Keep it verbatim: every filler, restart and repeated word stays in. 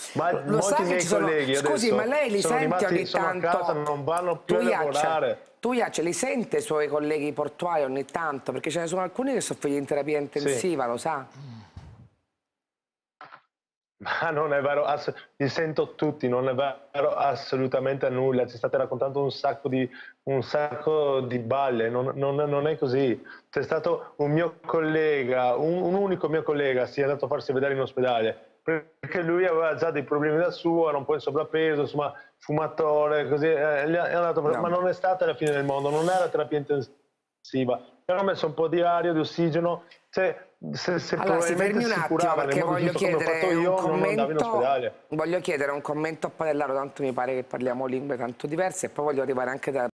Ma lo molti sa che miei ci sono... colleghi Scusi, adesso ma lei li sono sente rimasti, ogni sono tanto? a casa, non vanno più a lavorare. Tu Iaccia, li sente i suoi colleghi portuali ogni tanto? Perché ce ne sono alcuni che sono figli in terapia intensiva, Sì. lo sa? Ma non è vero, li sento tutti, non è vero assolutamente nulla, ci state raccontando un sacco di, un sacco di balle, non, non, non è così. C'è stato un mio collega, un, un unico mio collega si è andato a farsi vedere in ospedale, perché lui aveva già dei problemi da suo, era un po' in sovrappeso, insomma, fumatore, così, eh, è andato, No. ma non è stata la fine del mondo, non era terapia intensiva, hanno messo un po' di aria, di ossigeno, cioè, se, se Allora, si probabilmente fermi un si attimo curava nel perché modo voglio giusto come ho fatto chiedere un io, non andavo in commento, ospedale. voglio chiedere un commento a Padellaro, tanto mi pare che parliamo lingue tanto diverse e poi voglio arrivare anche da